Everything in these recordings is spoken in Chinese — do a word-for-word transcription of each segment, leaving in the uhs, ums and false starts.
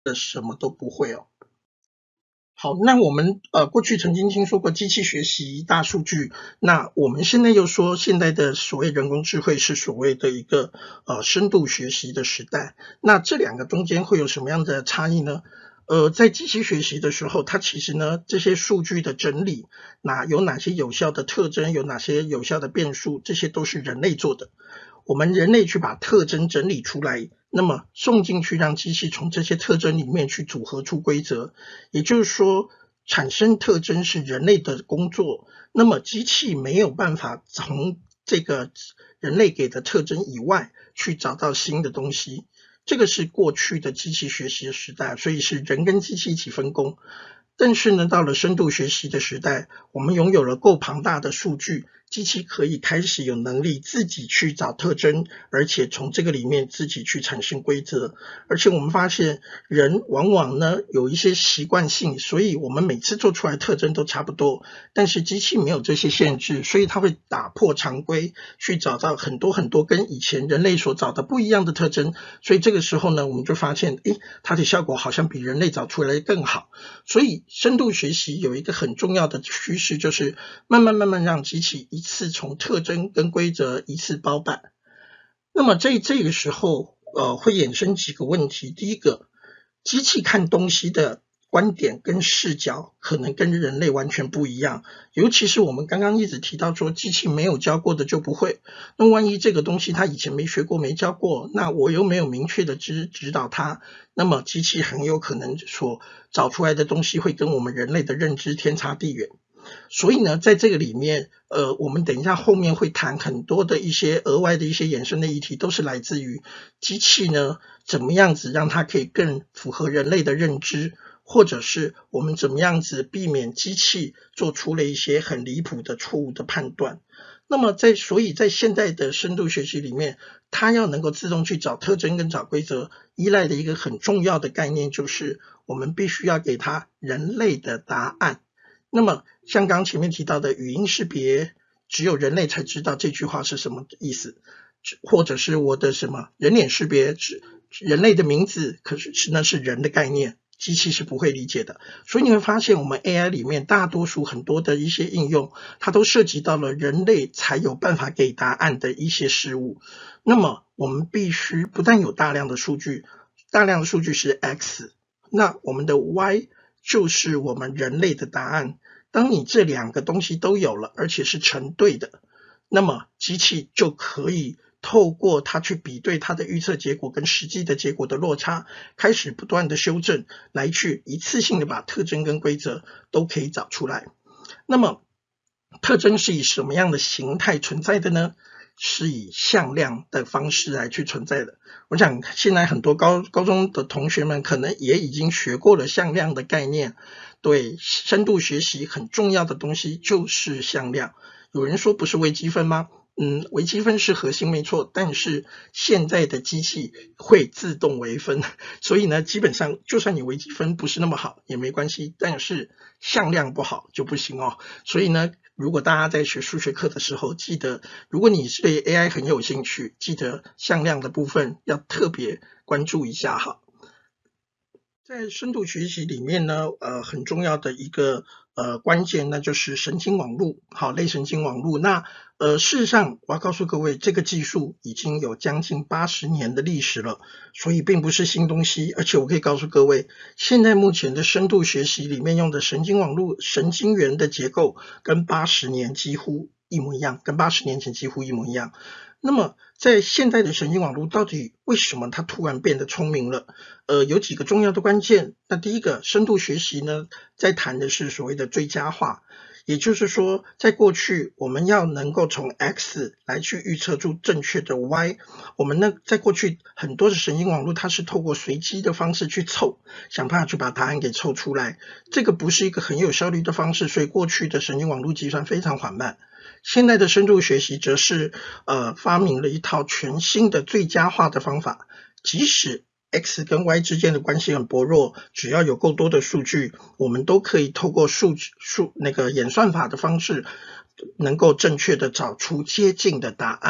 的什么都不会哦。好，那我们呃过去曾经听说过机器学习、大数据，那我们现在又说现在的所谓人工智慧是所谓的一个呃深度学习的时代，那这两个中间会有什么样的差异呢？呃，在机器学习的时候，它其实呢这些数据的整理，哪有哪些有效的特征，有哪些有效的变数，这些都是人类做的。我们人类去把特征整理出来，那么送进去让机器从这些特征里面去组合出规则，也就是说产生特征是人类的工作，那么机器没有办法从这个人类给的特征以外去找到新的东西，这个是过去的机器学习的时代，所以是人跟机器一起分工。但是呢，到了深度学习的时代，我们拥有了够庞大的数据，机器可以开始有能力自己去找特征，而且从这个里面自己去产生规则。而且我们发现人往往呢有一些习惯性，所以我们每次做出来的特征都差不多，但是机器没有这些限制，所以它会打破常规，去找到很多很多跟以前人类所找的不一样的特征。所以这个时候呢，我们就发现诶，它的效果好像比人类找出来的更好。所以深度学习有一个很重要的趋势，就是慢慢慢慢让机器一次从特征跟规则一次包办。那么在这个时候呃，会衍生几个问题。第一个，机器看东西的观点跟视角可能跟人类完全不一样，尤其是我们刚刚一直提到说机器没有教过的就不会，那万一这个东西它以前没学过没教过，那我又没有明确的指指导它，那么机器很有可能所找出来的东西会跟我们人类的认知天差地远。所以呢，在这个里面呃，我们等一下后面会谈很多的一些额外的一些衍生的议题，都是来自于机器呢怎么样子让它可以更符合人类的认知，或者是我们怎么样子避免机器做出了一些很离谱的错误的判断。那么在所以在现在的深度学习里面，它要能够自动去找特征跟找规则，依赖的一个很重要的概念就是我们必须要给它人类的答案。那么像刚前面提到的语音识别，只有人类才知道这句话是什么意思，或者是我的什么人脸识别，人类的名字，可是那是人的概念，机器是不会理解的。所以你会发现我们 A I 里面大多数很多的一些应用，它都涉及到了人类才有办法给答案的一些事物。那么我们必须不但有大量的数据，大量的数据是 X， 那我们的 Y 就是我们人类的答案。当你这两个东西都有了，而且是成对的，那么机器就可以透过它去比对它的预测结果跟实际的结果的落差，开始不断的修正，来去一次性的把特征跟规则都可以找出来。那么特征是以什么样的形态存在的呢？是以向量的方式来去存在的。我想现在很多高高中的同学们可能也已经学过了向量的概念，对深度学习很重要的东西就是向量。有人说不是微积分吗？嗯，微积分是核心没错，但是现在的机器会自动微分，所以呢，基本上就算你微积分不是那么好也没关系，但是向量不好就不行哦。所以呢，如果大家在学数学课的时候，记得如果你是对 A I 很有兴趣，记得向量的部分要特别关注一下哈。在深度学习里面呢，呃，很重要的一个呃关键，那就是神经网络，好，类神经网络。那呃，事实上，我要告诉各位，这个技术已经有将近八十年的历史了，所以并不是新东西。而且我可以告诉各位，现在目前的深度学习里面用的神经网络、神经元的结构，跟八十年几乎一模一样，跟八十年前几乎一模一样。那么在现在的神经网络到底为什么它突然变得聪明了？呃，有几个重要的关键。那第一个，深度学习呢，在谈的是所谓的最佳化，也就是说，在过去我们要能够从 X 来去预测出正确的 Y， 我们呢，在过去很多的神经网络它是透过随机的方式去凑，想办法去把答案给凑出来，这个不是一个很有效率的方式，所以过去的神经网络计算非常缓慢。现在的深度学习则是呃发明了一套全新的最佳化的方法，即使 X 跟 Y 之间的关系很薄弱，只要有够多的数据，我们都可以透过数数那个演算法的方式，能够正确的找出接近的答案。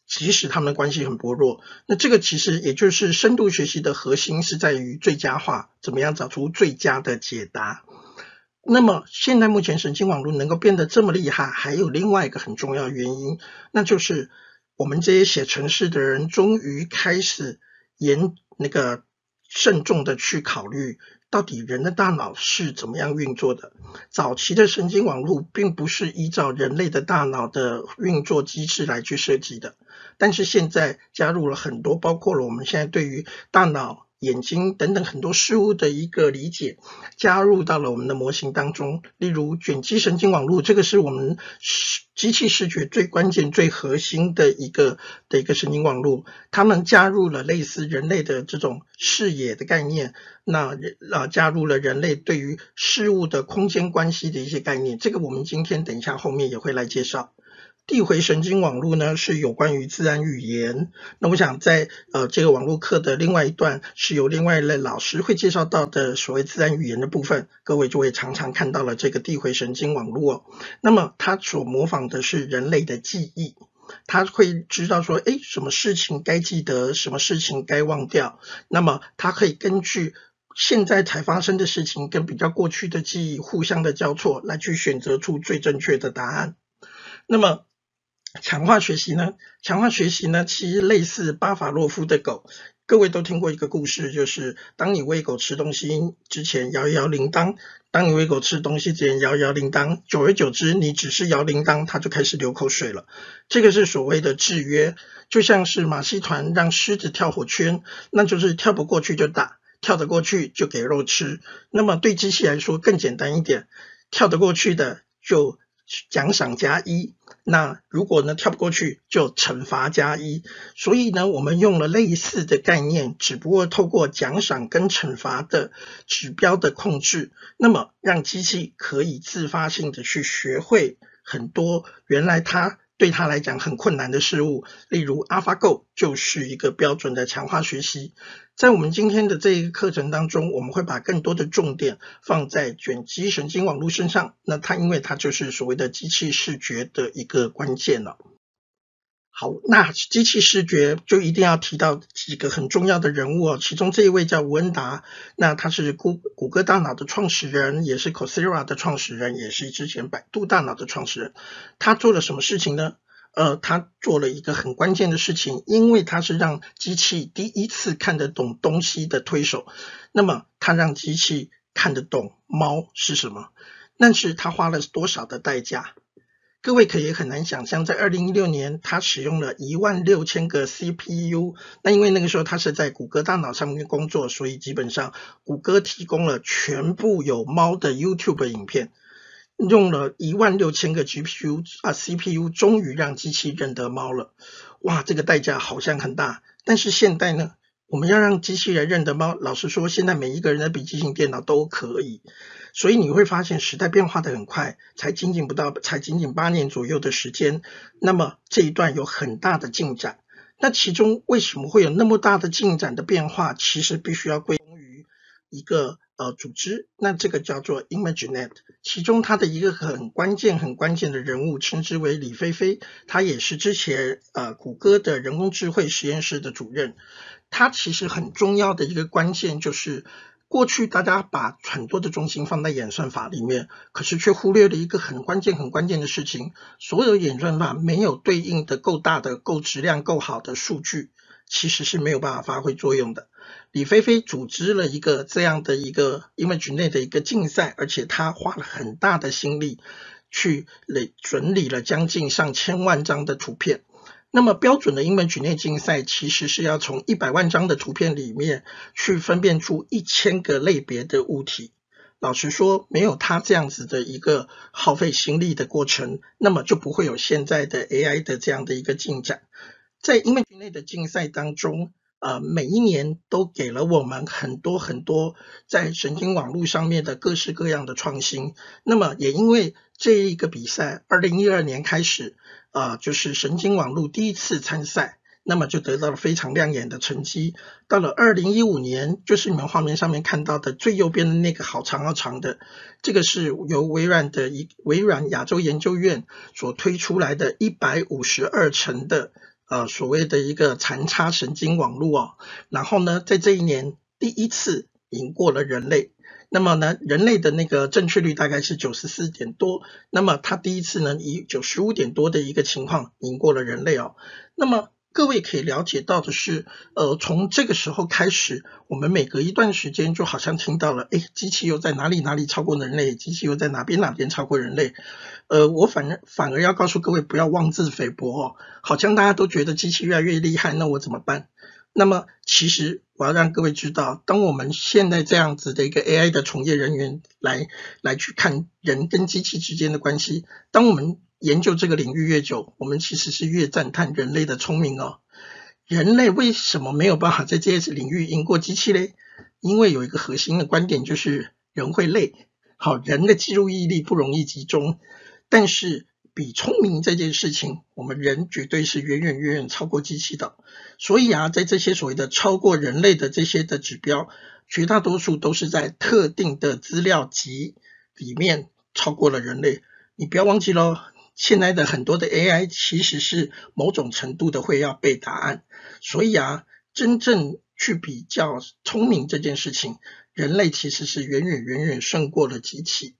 即使他们的关系很薄弱。那这个其实也就是深度学习的核心是在于最佳化，怎么样找出最佳的解答。那么现在目前神经网络能够变得这么厉害，还有另外一个很重要的原因，那就是我们这些写程式的人终于开始严那个慎重的去考虑到底人的大脑是怎么样运作的。早期的神经网络并不是依照人类的大脑的运作机制来去设计的，但是现在加入了很多包括了我们现在对于大脑、眼睛等等很多事物的一个理解，加入到了我们的模型当中。例如卷积神经网络，这个是我们机器视觉最关键最核心的一个的一个神经网络，他们加入了类似人类的这种视野的概念，那呃加入了人类对于事物的空间关系的一些概念，这个我们今天等一下后面也会来介绍。递回神经网络呢是有关于自然语言，那我想在呃这个网络课的另外一段是由另外一类老师会介绍到的所谓自然语言的部分，各位就会常常看到了这个递回神经网络哦。那么它所模仿的是人类的记忆，它会知道说诶什么事情该记得，什么事情该忘掉，那么它可以根据现在才发生的事情跟比较过去的记忆互相的交错，来去选择出最正确的答案。那么强化学习呢？强化学习呢，其实类似巴伐洛夫的狗。各位都听过一个故事，就是当你喂狗吃东西之前摇一摇铃铛，当你喂狗吃东西之前摇一摇铃铛，久而久之你只是摇铃铛，它就开始流口水了。这个是所谓的制约，就像是马戏团让狮子跳火圈，那就是跳不过去就打，跳得过去就给肉吃。那么对机器来说更简单一点，跳得过去的就奖赏加一，那如果呢跳不过去就惩罚加一。所以呢我们用了类似的概念，只不过透过奖赏跟惩罚的指标的控制，那么让机器可以自发性的去学会很多原来它对它来讲很困难的事物。例如 AlphaGo 就是一个标准的强化学习。在我们今天的这一个课程当中，我们会把更多的重点放在卷积神经网络身上，那它因为它就是所谓的机器视觉的一个关键了。好，那机器视觉就一定要提到几个很重要的人物哦，其中这一位叫吴恩达，那他是谷谷歌大脑的创始人，也是 Coursera 的创始人，也是之前百度大脑的创始人。他做了什么事情呢？呃，他做了一个很关键的事情，因为他是让机器第一次看得懂东西的推手。那么他让机器看得懂猫是什么，但是他花了多少的代价？各位可以很难想象，在二零一六年他使用了一万六千个 C P U， 那因为那个时候他是在谷歌大脑上面工作，所以基本上谷歌提供了全部有猫的 YouTube 影片，用了一万六千个 G P U 啊 C P U， 终于让机器认得猫了。哇，这个代价好像很大，但是现在呢，我们要让机器人认得猫，老实说现在每一个人的笔记型电脑都可以。所以你会发现时代变化的很快，才仅仅不到才仅仅八年左右的时间，那么这一段有很大的进展。那其中为什么会有那么大的进展的变化，其实必须要归功于一个呃组织，那这个叫做 ImageNet， 其中它的一个很关键很关键的人物称之为李飞飞，他也是之前呃谷歌的人工智慧实验室的主任。他其实很重要的一个关键就是过去大家把很多的重心放在演算法里面，可是却忽略了一个很关键很关键的事情，所有演算法没有对应的够大的够质量够好的数据，其实是没有办法发挥作用的。李飞飞组织了一个这样的一个 ImageNet 的一个竞赛，而且他花了很大的心力去整理了将近上千万张的图片。那么标准的 ImageNet 竞赛其实是要从一百万张的图片里面去分辨出一千个类别的物体。老实说，没有他这样子的一个耗费心力的过程，那么就不会有现在的 A I 的这样的一个进展。在 ImageNet 的竞赛当中，呃，每一年都给了我们很多很多在神经网络上面的各式各样的创新。那么也因为这一个比赛二零一二年开始呃，就是神经网络第一次参赛，那么就得到了非常亮眼的成绩。到了二零一五年，就是你们画面上面看到的最右边的那个好长好长的，这个是由微软的一微软亚洲研究院所推出来的一百五十二层的呃所谓的一个残差神经网络哦，然后呢，在这一年第一次赢过了人类。那么呢，人类的那个正确率大概是九十四点多，那么它第一次呢以九十五点多的一个情况赢过了人类哦。那么各位可以了解到的是，呃，从这个时候开始，我们每隔一段时间就好像听到了，诶，机器又在哪里哪里超过人类，机器又在哪边哪边超过人类。呃，我反而反而要告诉各位不要妄自菲薄哦，好像大家都觉得机器越来越厉害，那我怎么办？那么其实我要让各位知道，当我们现在这样子的一个 A I 的从业人员来来去看人跟机器之间的关系，当我们研究这个领域越久，我们其实是越赞叹人类的聪明哦。人类为什么没有办法在这些领域赢过机器嘞？因为有一个核心的观点，就是人会累，好，人的注意力不容易集中，但是比聪明这件事情，我们人绝对是远远远远超过机器的。所以啊，在这些所谓的超过人类的这些的指标，绝大多数都是在特定的资料集里面超过了人类。你不要忘记咯，现在的很多的 A I 其实是某种程度的会要背答案，所以啊，真正去比较聪明这件事情，人类其实是远远远远胜过了机器。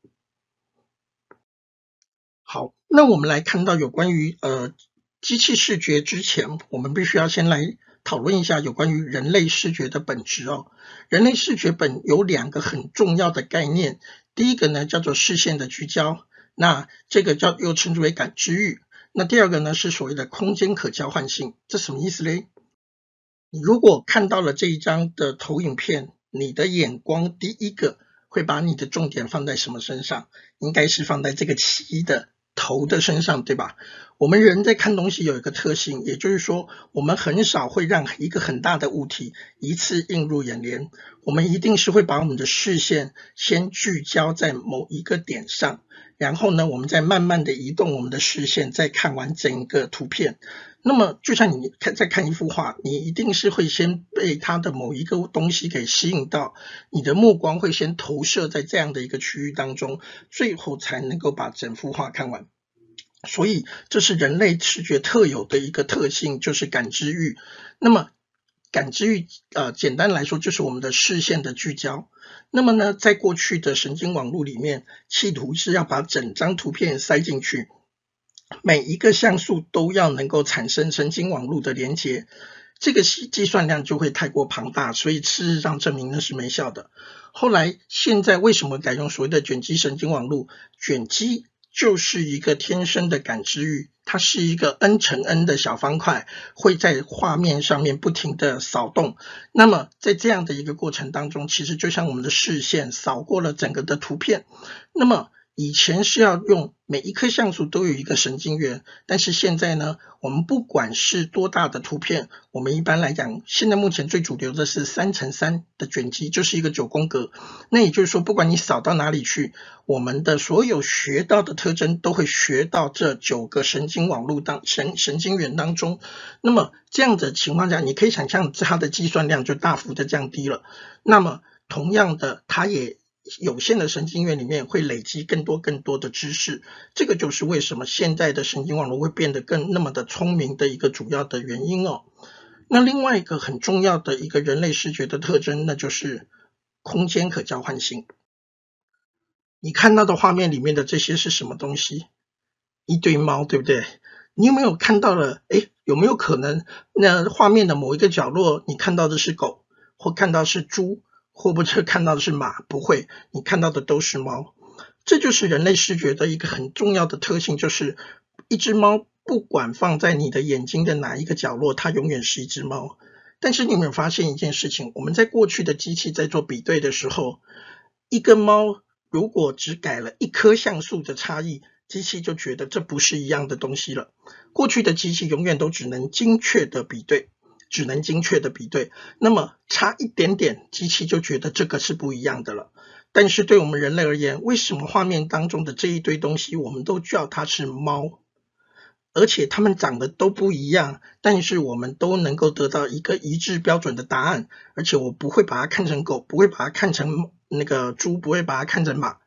好，那我们来看到有关于呃机器视觉之前，我们必须要先来讨论一下有关于人类视觉的本质哦。人类视觉本有两个很重要的概念，第一个呢叫做视线的聚焦，那这个叫又称之为感知域。那第二个呢是所谓的空间可交换性，这什么意思嘞？你如果看到了这一张的投影片，你的眼光第一个会把你的重点放在什么身上？应该是放在这个旗的头的身上，对吧？我们人在看东西有一个特性，也就是说我们很少会让一个很大的物体一次映入眼帘，我们一定是会把我们的视线先聚焦在某一个点上，然后呢我们再慢慢的移动我们的视线，再看完整个图片。那么就像你看在看一幅画，你一定是会先被它的某一个东西给吸引到，你的目光会先投射在这样的一个区域当中，最后才能够把整幅画看完。所以这是人类视觉特有的一个特性，就是感知域。那么感知域呃，简单来说就是我们的视线的聚焦。那么呢，在过去的神经网络里面，企图是要把整张图片塞进去，每一个像素都要能够产生神经网络的连接，这个计算量就会太过庞大，所以事实上证明那是没效的。后来现在为什么改用所谓的卷积神经网络？卷积就是一个天生的感知域，它是一个 n 乘 n 的小方块，会在画面上面不停的扫动。那么在这样的一个过程当中，其实就像我们的视线扫过了整个的图片。那么以前是要用每一颗像素都有一个神经元，但是现在呢，我们不管是多大的图片，我们一般来讲，现在目前最主流的是三乘三的卷积，就是一个九宫格。那也就是说，不管你扫到哪里去，我们的所有学到的特征都会学到这九个神经网络当神神经元当中。那么这样的情况下，你可以想象它的计算量就大幅的降低了。那么同样的，它也有限的神经元里面会累积更多更多的知识，这个就是为什么现在的神经网络会变得更那么的聪明的一个主要的原因哦。那另外一个很重要的一个人类视觉的特征，那就是空间可交换性。你看到的画面里面的这些是什么东西？一堆猫，对不对？你有没有看到了？诶，有没有可能那画面的某一个角落你看到的是狗，或看到是猪，或不是看到的是马？不会，你看到的都是猫。这就是人类视觉的一个很重要的特性，就是一只猫不管放在你的眼睛的哪一个角落，它永远是一只猫。但是你有没有发现一件事情？我们在过去的机器在做比对的时候，一个猫如果只改了一颗像素的差异，机器就觉得这不是一样的东西了。过去的机器永远都只能精确的比对，只能精确的比对，那么差一点点，机器就觉得这个是不一样的了。但是对我们人类而言，为什么画面当中的这一堆东西，我们都叫它是猫？而且它们长得都不一样，但是我们都能够得到一个一致标准的答案，而且我不会把它看成狗，不会把它看成那个猪，不会把它看成马。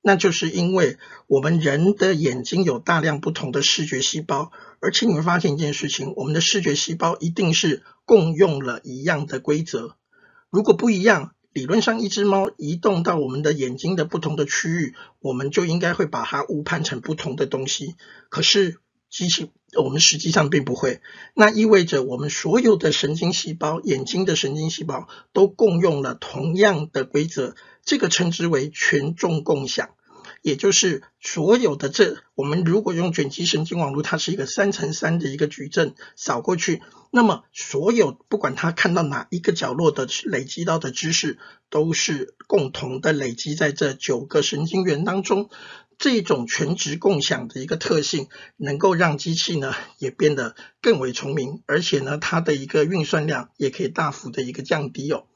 那就是因为我们人的眼睛有大量不同的视觉细胞，而且你会发现一件事情，我们的视觉细胞一定是共用了一样的规则。如果不一样，理论上一只猫移动到我们的眼睛的不同的区域，我们就应该会把它误判成不同的东西。可是机器我们实际上并不会，那意味着我们所有的神经细胞，眼睛的神经细胞都共用了同样的规则，这个称之为权重共享。也就是所有的这，我们如果用卷积神经网络，它是一个三乘三的一个矩阵扫过去，那么所有不管它看到哪一个角落的累积到的知识，都是共同的累积在这九个神经元当中。这种全值共享的一个特性，能够让机器呢也变得更为聪明，而且呢它的一个运算量也可以大幅的一个降低哦。